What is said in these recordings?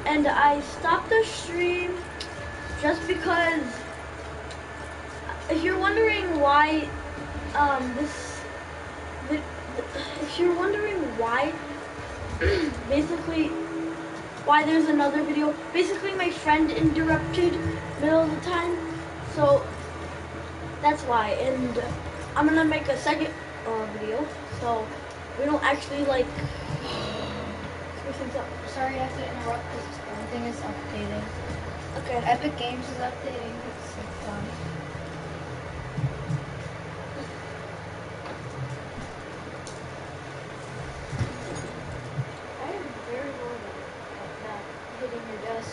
and I stopped the stream just because. If you're wondering why, if you're wondering why, basically, why there's another video. Basically, my friend interrupted middle of the time, so that's why. And I'm gonna make a second video, so we don't actually like. Sorry, I have to interrupt because everything is updating. Okay. Epic Games is updating. It's done. I am very annoyed at that hitting your desk.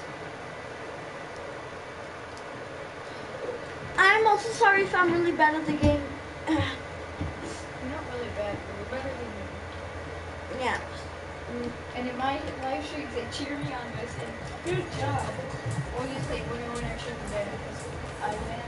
I'm also sorry if I'm really bad at the game. You're not really bad, but you're better than me. Yeah. And in my live streams, they cheer me on this, and good job. Or you say winner, actually better because I win.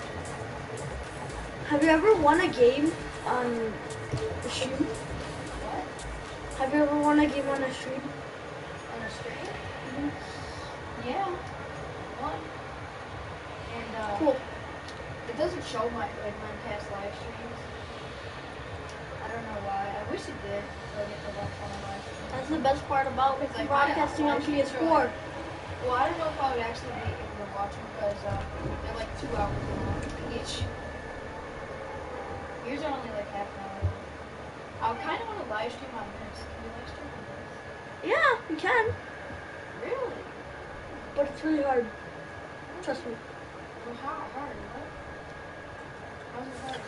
Have you ever won a game on a stream? What? Have you ever won a game on a stream? On a stream? Yeah. One. And Cool. it doesn't show my past live streams. I don't know why. I wish it did, so I get to watch all my live streams. That's the best part about Like, broadcasting on PS4. Well, I don't know if I would actually be able to watch them because they're like 2 hours long each. Yours are only like half an hour long. I kind of want to live stream on this. Can you live stream on this? Yeah, you can, Really? but it's really hard. Trust me. Well, how hard? What? How's it hard?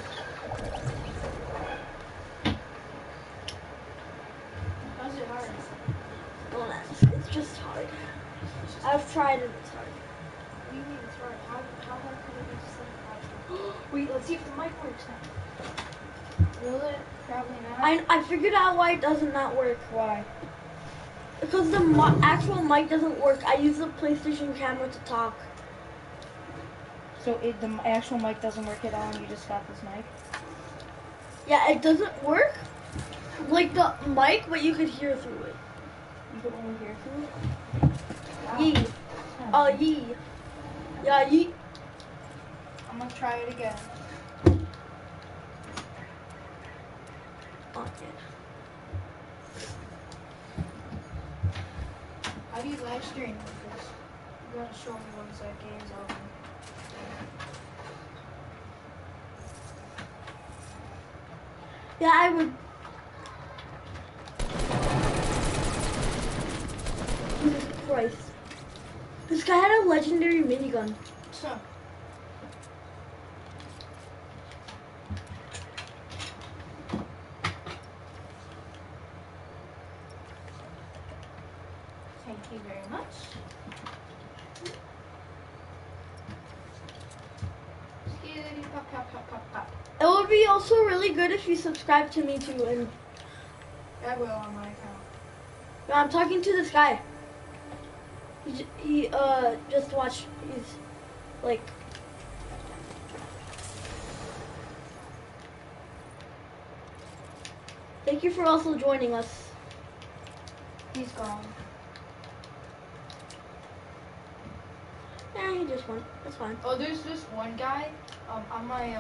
How's it hard? Don't ask. It's just hard. I've tried it. It's hard. What do you mean it's hard? How hard could it be to set up live stream? Wait, let's see if the mic works now. Will it? Probably not. I figured out why it doesn't not work. Why? Because the actual mic doesn't work. I use the PlayStation camera to talk. So the actual mic doesn't work at all, and you just got this mic? Yeah, it doesn't work like the mic, but you could hear through it. You could only hear through it? Wow. Yee. Yee. Yeah, yee. I'm gonna try it again. Okay. How do you live stream with this? You gotta show me once that game's over. Yeah, I would. Jesus Christ. This guy had a legendary minigun. So. Thank you very much. Skiddity pop pop pop pop pop. It would be also really good if you subscribe to me too. And I will on my account. I'm talking to this guy. He just watched. He's like. Thank you for also joining us. He's gone. Yeah, he just went. That's fine. Oh, there's this one guy on my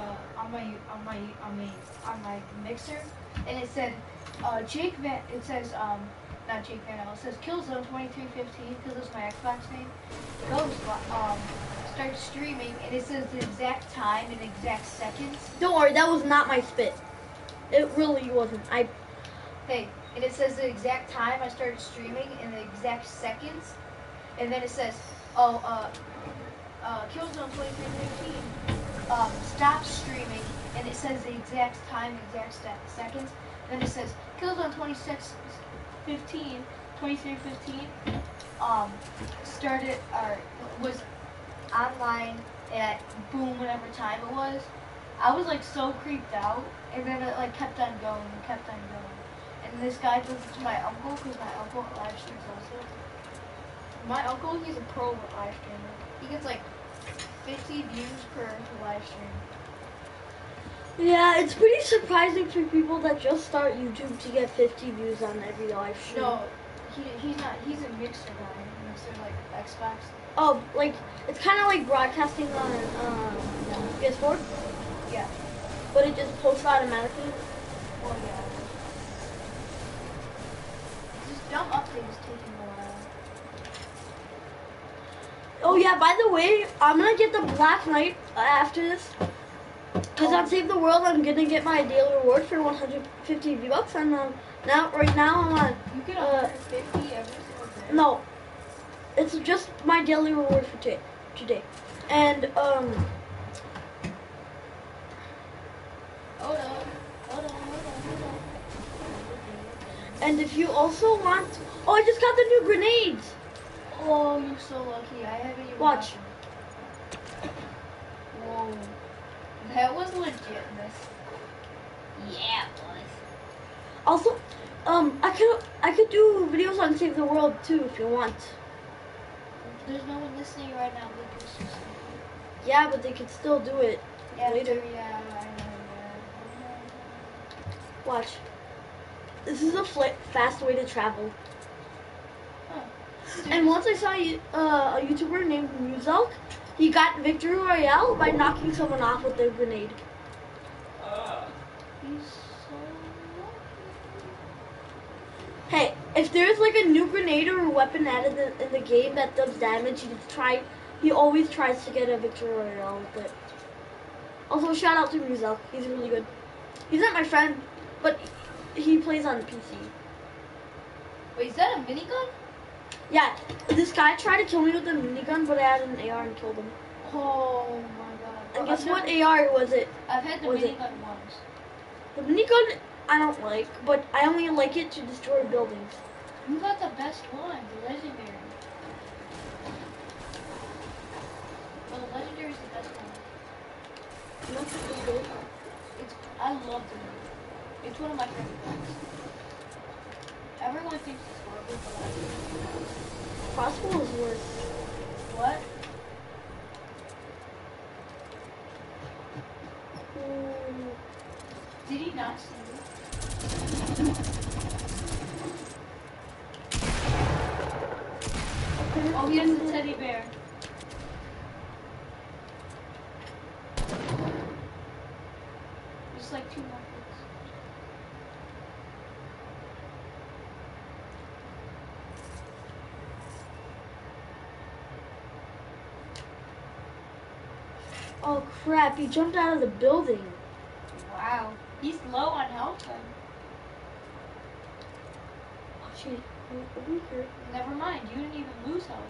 mixer, and it said Jake Van. It says not Jake Van L. It says Killzone 2315 because it's my Xbox name. Goes starts streaming, and it says the exact time and exact seconds. Don't worry, that was not my spit. It really wasn't. Hey, and it says the exact time I started streaming and the exact seconds, and then it says Killzone 2315 stop streaming, and it says the exact time, exact seconds. Then it says Killzone 2315 started or was online at boom whatever time it was. I was like so creeped out, and then it like kept on going and kept on going. And this guy does it to my uncle because my uncle live streams also. My uncle, he's a pro live streamer. He gets like 50 views per live stream. Yeah, it's pretty surprising for people that just start YouTube to get 50 views on every live stream. No, he's not. He's a mixer guy. Mixer like Xbox. Oh, like it's kind of like broadcasting on PS4, Yeah. but it just posts automatically. Well, yeah. This dumb update is taking a while. Oh yeah, by the way, I'm gonna get the Black Knight after this. Cause on Save the World, I'm gonna get my daily reward for 150 V-Bucks, and right now I'm on. You get 150 every single day. No, it's just my daily reward for today, and Hold on. and if you also want, oh, I just got the new grenades. Oh, you're so lucky. I haven't even. Watch. Whoa. That was legitness. Yeah, it was. Also, I could do videos on Save the World too if you want. There's no one listening right now, Lucas. Yeah, but they could still do it later. Yeah, I know. Watch. This is a fast way to travel. Huh. And once I saw a YouTuber named Muzelk, he got Victory Royale by knocking someone off with a grenade. He's so lucky. Hey, if there's like a new grenade or a weapon added in the game that does damage, he always tries to get a Victory Royale with it. Also, shout out to Muzelk. He's really good. He's not my friend, but he plays on PC. Wait, is that a minigun? Yeah, this guy tried to kill me with a minigun, but I had an AR and killed him. Oh my god. And guess what AR was it? I've had the Was it? minigun once. The minigun I don't like, but I only like it to destroy buildings. You got the best one, the legendary. Well, the legendary is the best one. Not super good. I love the movie. It's one of my favorite ones. Everyone thinks it's horrible, but I Crossbow is worse. What? Ooh. Did he not see me? Oh, he has the teddy bear. Just like 2 more hits. Oh crap, he jumped out of the building. Wow. He's low on health then. Oh shit, over here. Never mind, you didn't even lose health.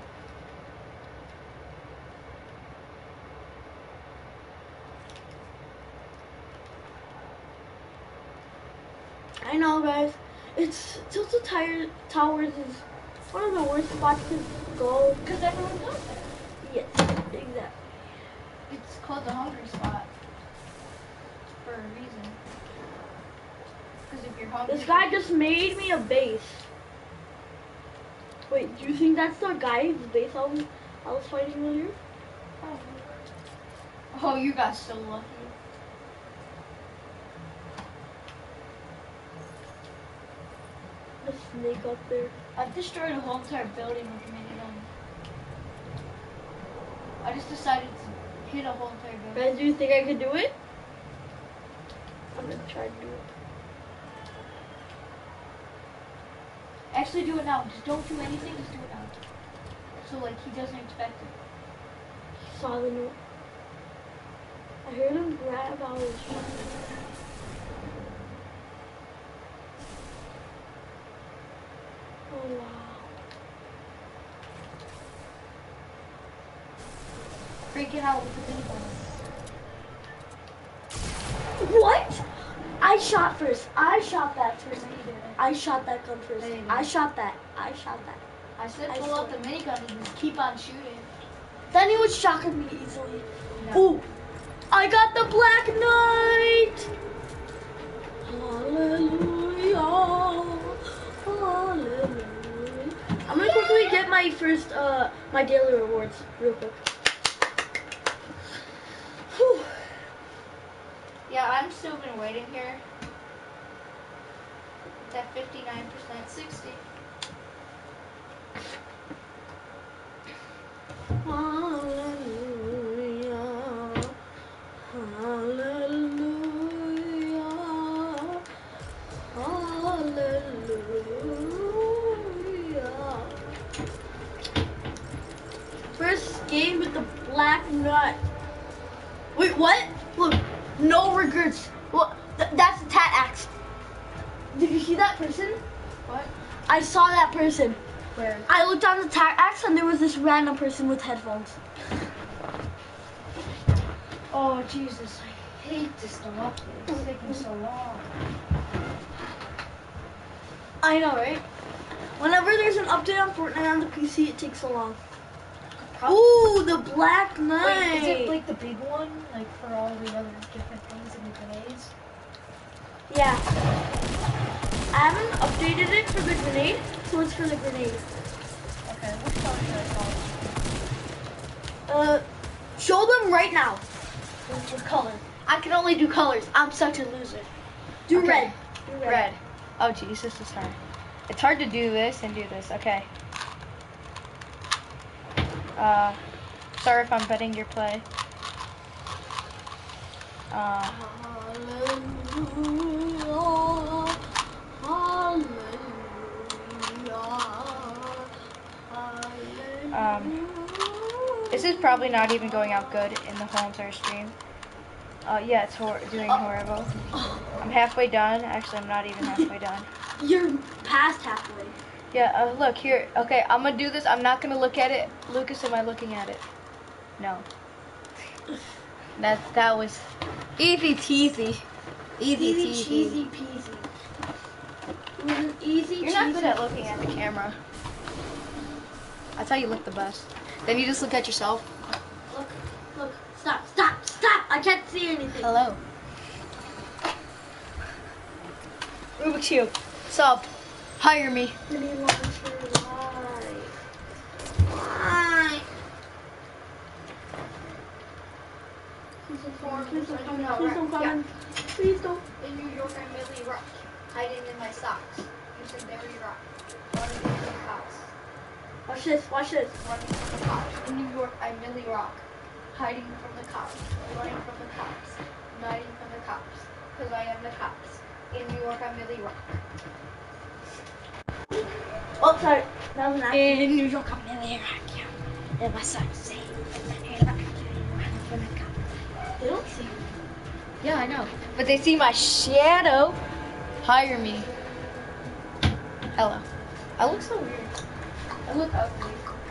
I know guys, Tilted Towers is one of the worst spots to go. Because everyone goes there. Yes, exactly. It's called the hungry spot. For a reason. Because if you're hungry... This guy just made me a base. Wait, do you think that's the guy whose base I was fighting earlier? Oh, you got so lucky. A snake up there. I've destroyed a whole entire building with a minigun. I just decided to hit a whole entire building. Guys, do you think I could do it? I'm gonna try to do it. Actually, do it now. Just don't do anything. Just do it now. So, like, he doesn't expect it. He saw the note. I heard him grab out his shotgun. Oh wow. Freak it out with the minigun. What? I shot first. I shot that first. No, you didn't. I shot that gun first. No, you didn't. I shot that. I shot that. I said I pull out swear. the minigun and just keep on shooting. Then he would shotgun me easily. No. Ooh, I got the Black Knight. Hallelujah. Hallelujah. I'm gonna quickly get my first, my daily rewards real quick. Whew. Yeah, I'm still been waiting here. It's at 59%, 60. Hallelujah. Hallelujah. Hallelujah. First game with the black nut. Wait, what? Look, no regrets. Well, that's the tat axe. Did you see that person? What? I saw that person. Where? I looked on the tat axe and there was this random person with headphones. Oh Jesus, I hate this stuff. It's taking so long. I know, right? Whenever there's an update on Fortnite on the PC, it takes so long. Ooh, the Black Knight. Wait, is it like the big one, like for all the other different things and the grenades? Yeah. I haven't updated it for the grenade, so it's for the grenade. Okay, which color should I call it? Show them right now. What color? I can only do colors. I'm such a loser. Do Okay. red. Do Red. Oh geez, this is hard. It's hard to do this and do this. Okay. Sorry if I'm betting your play. Hallelujah. Hallelujah. Hallelujah. This is probably not even going out good in the whole entire stream. Yeah, it's doing horrible. I'm halfway done. Actually, I'm not even halfway done. You're past halfway. Yeah, look here. Okay, I'm gonna do this. I'm not gonna look at it. Lucas, am I looking at it? No. That was easy teasy. Easy cheesy peasy. It was an easy You're not good at looking at the camera. That's how you look the best. Then you just look at yourself. Look. Stop. I can't see anything. Hello. Rubik's Cube. Solved. Hire me. Mini launcher, why? Please don't come. Please don't come. Please don't. In New York, I'm Millie Rock. Hiding in my socks. Using Barry Rock. Running from the cops. Watch this. Running from the cops. In New York, I'm Millie Rock. Hiding from the cops. Running from the cops. Hiding from the cops. Because I am the cops. In New York, I'm Millie Rock. Oh, sorry. That was an accident. In New York, I'm Millie Rock. Yeah. In my socks. Say. Running from the cops. They don't see you. Yeah, I know. But they see my shadow. Hire me. Hello. I look so weird. I look ugly.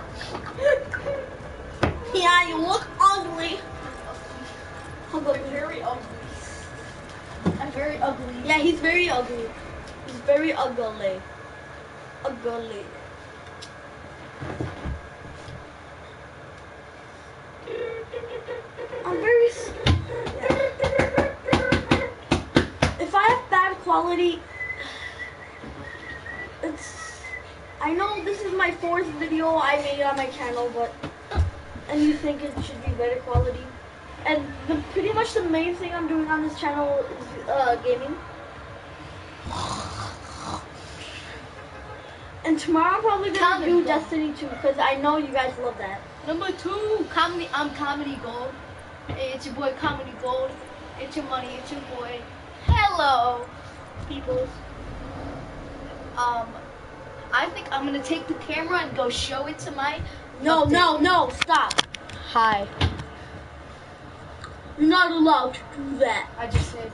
Yeah, you look ugly. Very ugly. I'm very ugly. Yeah, he's very ugly. He's very ugly. Ugly. I'm very. If I have bad quality, it's. I know this is my 4th video I made on my channel, but. And you think it should be better quality. And pretty much the main thing I'm doing on this channel is gaming. And tomorrow I'm probably gonna do Destiny 2 because I know you guys love that. Number 2, comedy. I'm Comedy Gold. Hey, it's your boy Comedy Gold. It's your money. It's your boy. Hello, people. I think I'm gonna take the camera and go show it to my. No, stop. Hi. You're not allowed to do that. I just said.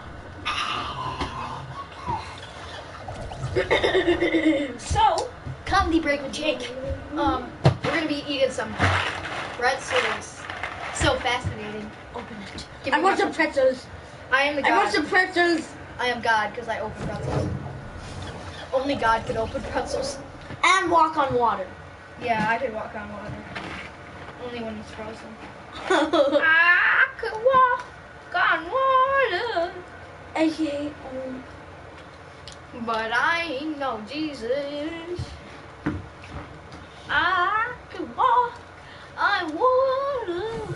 So, comedy break with Jake. We're gonna be eating some pretzels. So fascinating. Open it. Give me I want my some pretzels. I am the God. I want some pretzels. I am God because I open pretzels. Only God can open pretzels. And walk on water. Yeah, I could walk on water. Only when it's frozen. I could walk on water. AKA, But I ain't no Jesus. I could walk on water.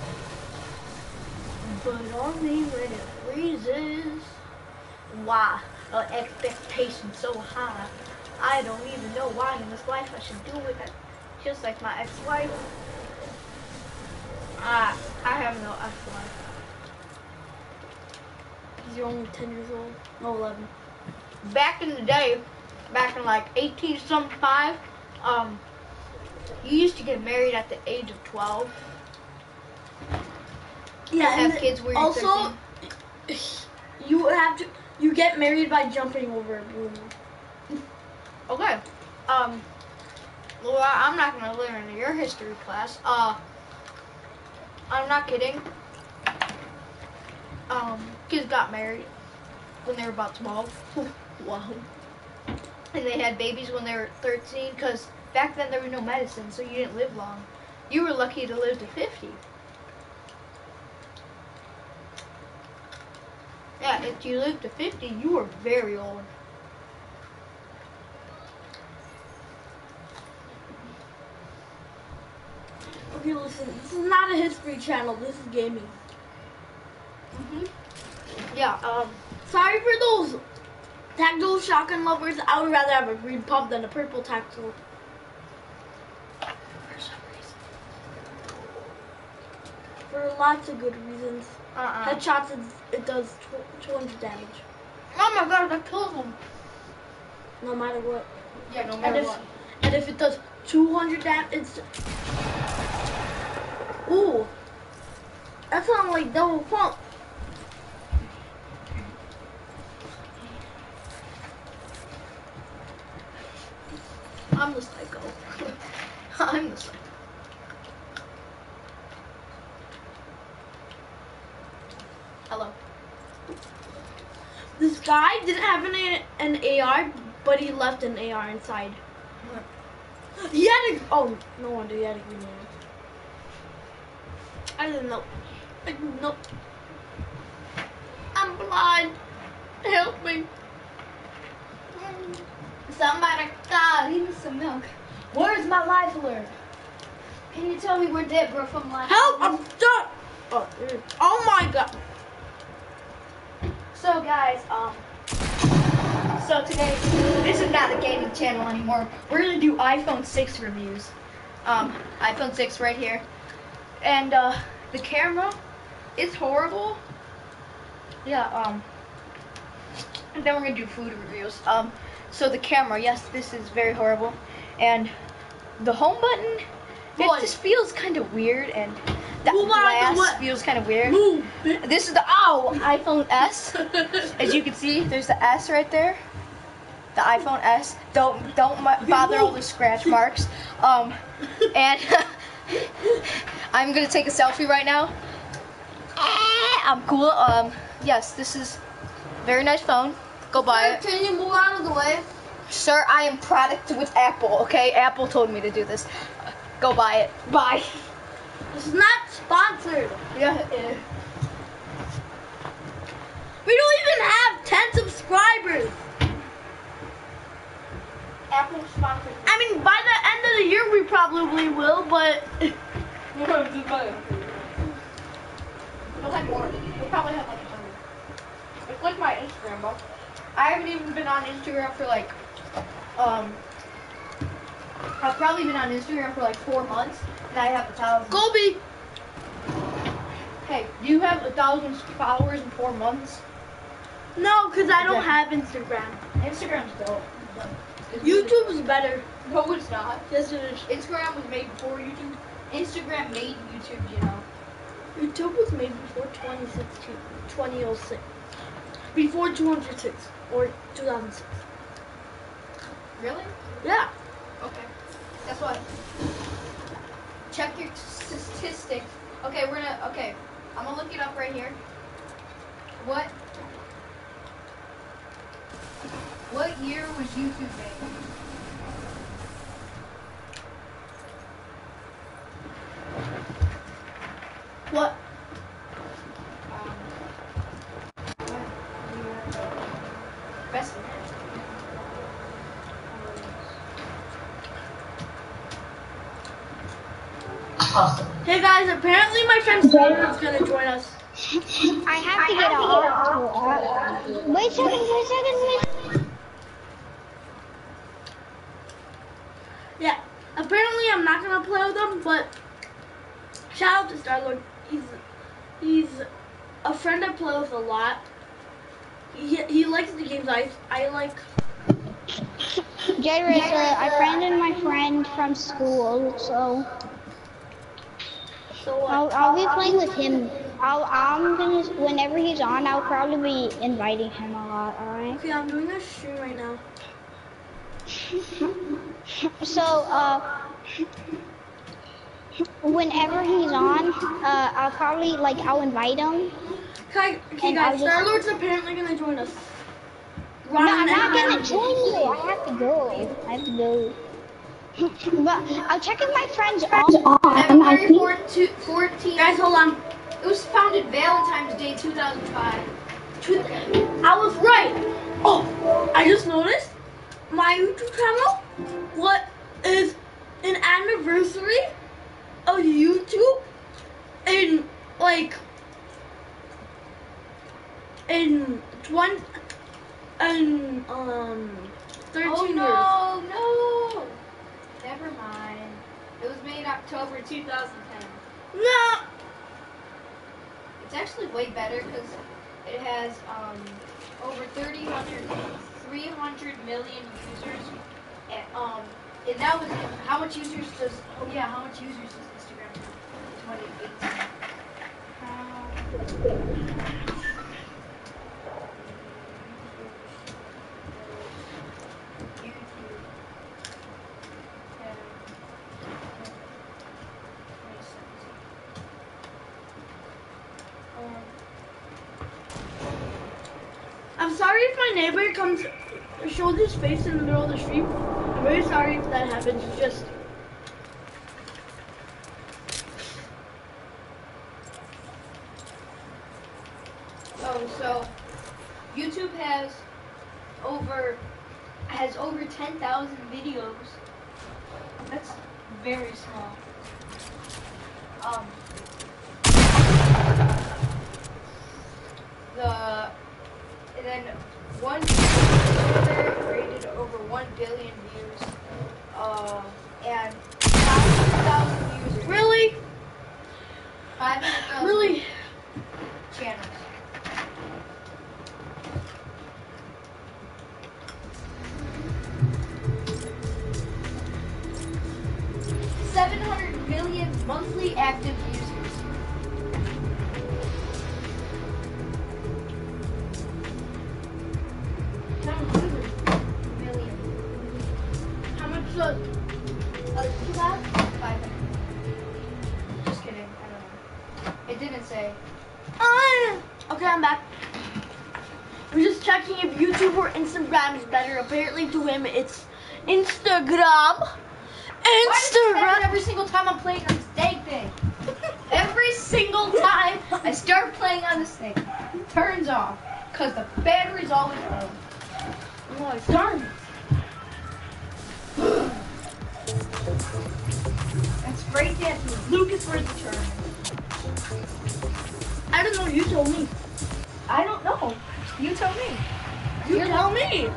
But only when it freezes. Why? Expectation so high. I don't even know why in this life I should do it. Just like my ex-wife. I have no ex-wife. Because you're only 10 years old. No, 11. Back in the day, back in like 1875, you used to get married at the age of 12. Yeah, have kids where you're also, 13. You get married by jumping over a broom. Okay. Well, I'm not gonna learn in your history class. I'm not kidding. Kids got married when they were about 12. Wow. And they had babies when they were 13, because back then there was no medicine, so you didn't live long. You were lucky to live to 50. Yeah, if you lived to 50, you were very old. Okay, listen, this is not a history channel, this is gaming. Yeah, Sorry for those tactical shotgun lovers. I would rather have a green pump than a purple tactical. For some reason. For lots of good reasons. Headshots, it does 200 damage. Oh my god, that kills them. No matter what. Yeah, no matter what. And if it does 200 damage, it's... Ooh. That sounds like double pump. I'm the psycho. I'm the psycho. Hello. This guy didn't have an AR, but he left an AR inside. He had a... Oh, no wonder he had a green AR. I didn't know. I didn't know. I'm blind. Help me. Somebody, God, give me some milk. Where's my life alert? Can you tell me where Deborah from life? Help! I'm stuck. Oh my god. So guys, so today, this is not a gaming channel anymore. We're gonna do iPhone 6 reviews. iPhone 6 right here. And the camera, it's horrible. Yeah, and then we're gonna do food reviews. So the camera, yes, this is very horrible. And the home button, it just feels kind of weird, and the glass feels kind of weird. This is the iPhone S. As you can see, there's the S right there. The iPhone S. Don't bother all the scratch marks. And I'm gonna take a selfie right now. I'm cool. Yes, this is a very nice phone. Go buy it. Can you move out of the way? Sir, I am product with Apple, okay? Apple told me to do this. Go buy it. Bye. This is not sponsored. Yeah, it is. We don't even have 10 subscribers. Apple sponsored. I mean, by the end of the year, we probably will, but... We'll have more. We'll probably have like 100. It's like my Instagram, bro. I haven't even been on Instagram for like, I've probably been on Instagram for like 4 months, and I have 1,000. Colby! Hey, do you have 1,000 followers in 4 months? No, because I don't have Instagram. Instagram's dope. YouTube is better. No, it's not. Yes, it is. Instagram was made before YouTube. Instagram made YouTube, you know. YouTube was made before 2006. Before 206 or 2006. Really? Yeah. Okay. Guess what? Check your statistics. Okay, I'm gonna look it up right here. What year was YouTube made? What? Best. Hey guys, apparently my friend Sarah is gonna join us. I have to get off. Wait a second. Yeah, apparently I'm not gonna play with him, but shout out to Starlord. He's a friend I play with a lot. He likes the games I like. Jairus, I friended my friend from school, so So I'll be playing with him. I'm gonna, whenever he's on, I'll probably be inviting him a lot. All right. Okay, I'm doing a stream right now. So whenever he's on, I'll probably I'll invite him. Okay, And guys, I'll Starlord's apparently gonna join us. No, I'm not gonna join you. I have to go. But I'll check if my friends on. February 14th. Guys, hold on. It was founded Valentine's Day 2005. I was right. Oh, I just noticed my YouTube channel. What is an anniversary of YouTube in in 13 years. No. Never mind. It was made October 2010. No. It's actually way better because it has over 300 million users. And that was how much users does Instagram have in 2018? I'm sorry if my neighbor shows his face in the middle of the street. I'm very sorry if that happens. It's just. So YouTube has over 10,000 videos. That's very small. And then one user rated over 1 billion views. And 500,000 users. Really? 500,000 Really? channels. $700 million monthly active users. Million. How much does that? 500. Just kidding. I don't know. It didn't say. Okay, I'm back. I'm just checking if YouTube or Instagram is better. Apparently to him it's Instagram. Why every single time I'm playing on this dang thing? Every single time I start playing on this thing, it turns off because the battery's always low. Oh, it's done. That's great that Lucas for the turn. I don't know. You told me. I don't know. You tell me. You tell me.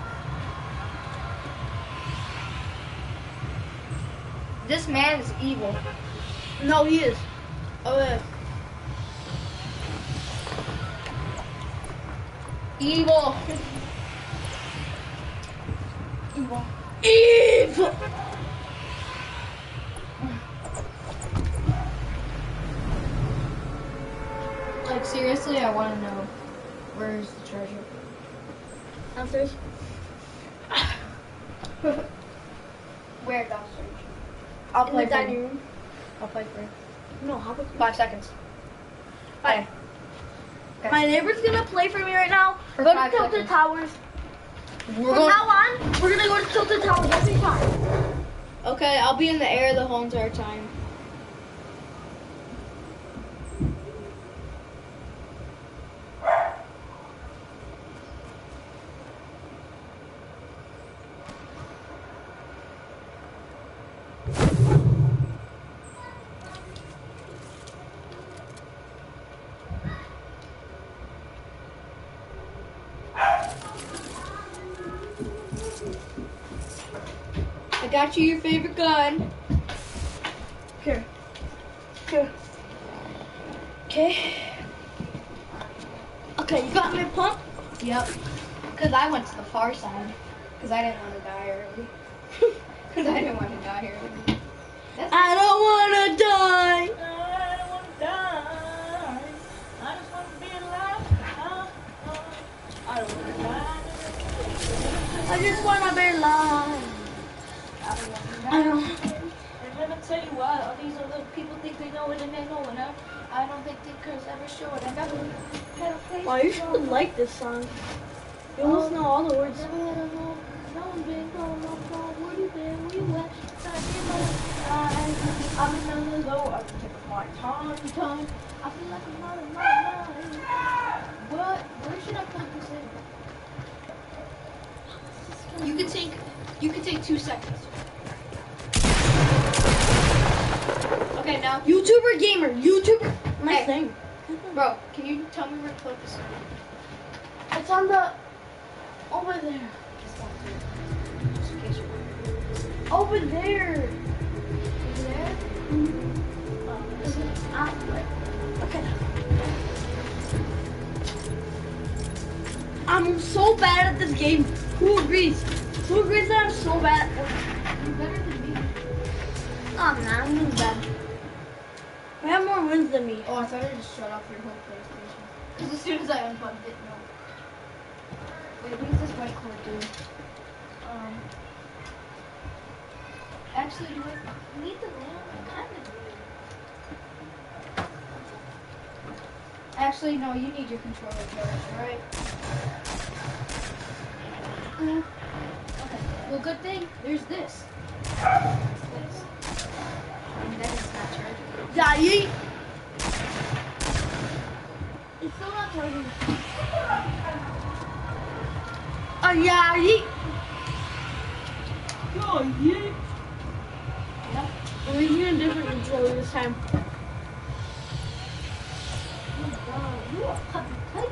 This man is evil. No, he is. Oh, yeah. Evil. Evil. Evil. Like, seriously, I want to know, where's the treasure? Downstairs. Where downstairs? I'll In play the for dining you. room. I'll play for you. No, how about 5 seconds. Bye. Okay. My neighbor's gonna play for me right now. For Go to 5 Tilted seconds. Towers. We're From going. now on, we're gonna go to Tilted Towers every time. Okay, I'll be in the air the whole entire time. I got you your favorite gun. Here. Here. Okay. Okay, you got my pump? Yep. Because I went to the far side. Because I didn't want to die early. Because I didn't want to die early. I don't want to die. I don't want to die. I just want to be alive. I don't want to die. I just want to be alive. I don't want to die. I don't. And let me tell you why. All these other people think they know it and they know it now. I don't think they could ever show it. I never had a place. Wow, you should like this song. You almost know all the words. Never had a home. No one been going no phone. Where you been? Where you at? I'm in the low. I can take my time. I feel like I'm not in my mind. What? Where should I plug this in? You could take 2 seconds. Okay, now, YouTuber gamer. YouTuber. My Hey. thing. bro, can you tell me where to plug this in? It's on the. Over there. Just in case you're wondering. Over there. Over there? Okay. I'm so bad at this game. Who agrees? Who agrees that I'm so bad at this? You're better than me. Oh, I'm not. I'm really bad. I have more wins than me. Oh, I thought I just shut off your whole PlayStation. Because as soon as I unplugged it, no. Wait, what does this white cord do? Actually, do I need the lamp? I kind of do. Actually, no, you need your controller charged, right? Okay. Well, good thing there's this. This. And then it's not charging. Yeah, yeet. It's still not charging. Oh, yeah, yeet. Oh, yeet. Yep. I'm using a different controller this time. Oh, wow, you are puppy tight.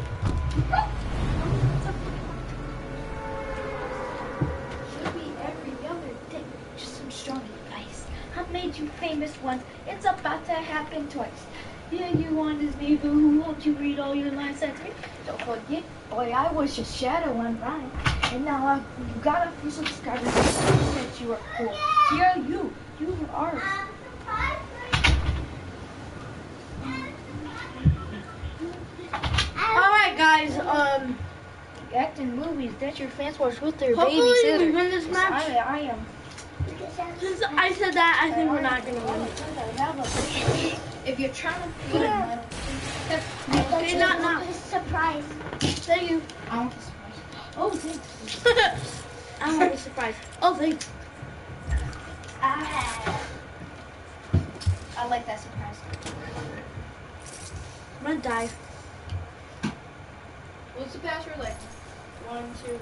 Should be every other day. Just some strong advice. I've made you famous once. It's about to happen twice. Yeah, you want this me, but who won't you read all your lines at me? Don't forget, boy, I was your shadow on Ryan. And now I've got a few subscribers that you are cool. Yeah, you are. Alright, guys, Acting movies that your fans watch with their hopefully we babysitter. win this match. I am. Since I said that, I think we're not going to win. If you're trying to put it on, Okay, not. Surprise. Thank you. I want the surprise. Oh, thanks. I want a surprise. Oh, thanks. I like that surprise. I'm going to die. What's the password like? 1201.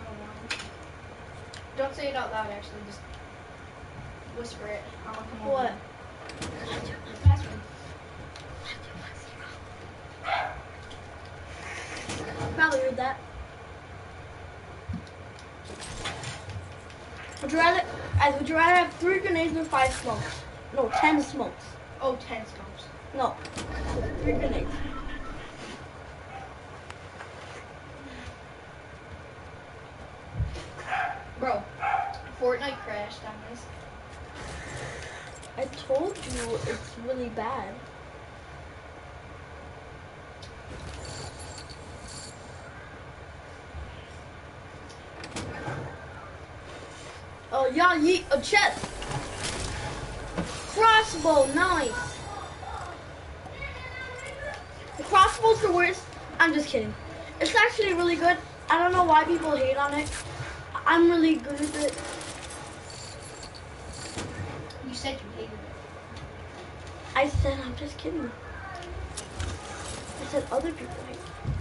Don't say it out loud, actually. Just whisper it. I want to come over. What? The password. Probably heard that. Would you rather have 3 grenades or 5 smokes? No, 10 smokes. Oh, 10 smokes. No, 3 grenades. Bro, Fortnite crashed on this. I told you it's really bad. Oh, yeah, yeet a chest. Crossbow, nice. The crossbow's the worst. I'm just kidding. It's actually really good. I don't know why people hate on it. I'm really good at it. You said you hated it. I said I'm just kidding. I said other people hate it.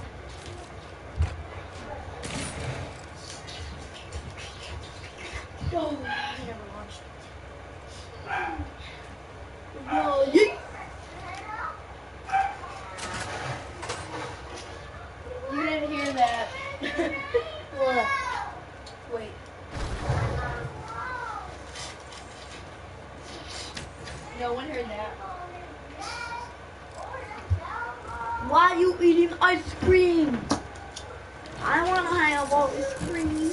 Oh, I never watched it. No, yeet. You didn't hear that. What? Wait. No one heard that. Why are you eating ice cream? I want to have ice cream.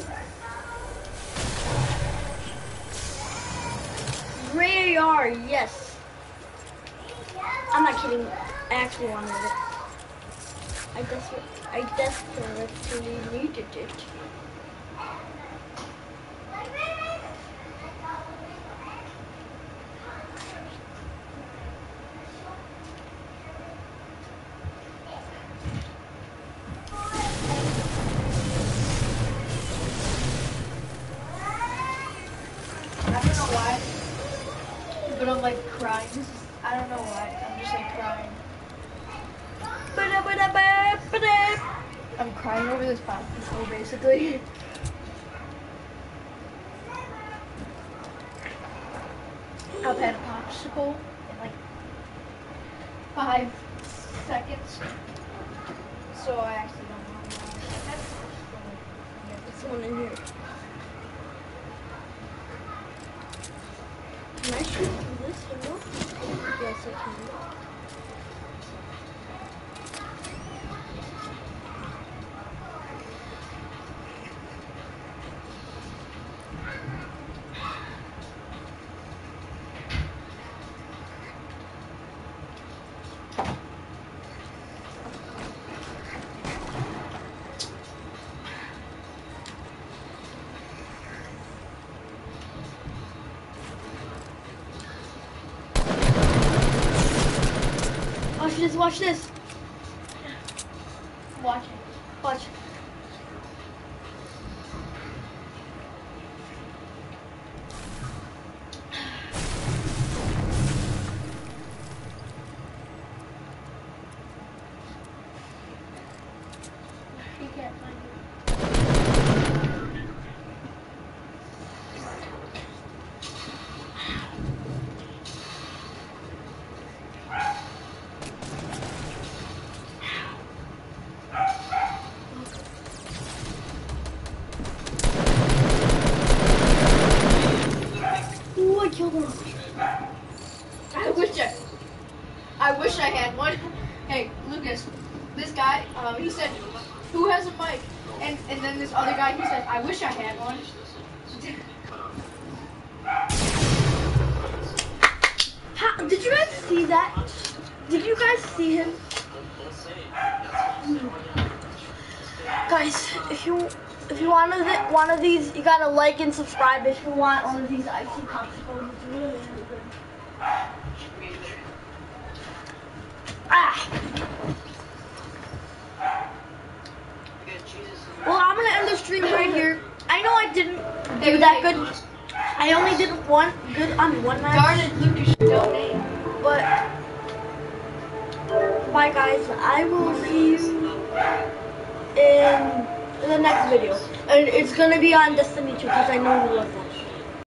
Gray AR, yes. I'm not kidding. I actually wanted it. I desperately needed it. I don't know why, but I'm like crying. I don't know why. I'm just like crying. I'm crying over this popsicle, basically. I've had a popsicle in like 5 seconds, so I actually don't know why. There's someone in here. Can I shoot through this window? Yes, I can. Watch this. Watch it. Watch. He can't find it. Ooh, I killed him. I wish I had one. Hey, Lucas, this guy, he said, who has a mic? And then this other guy, he said, I wish I had one. Did you guys see that? Did you guys see him? Guys, if you want one of these, you gotta like and subscribe. If you want one of these icy popsicles, it's really, really good. Ah. Well, I'm gonna end the stream right here. I know I didn't do that good. I only did one good on one match. Darn it, Lucas, donate. But bye guys, I will see you in the next video. And it's gonna be on Destiny 2 because I know you love that.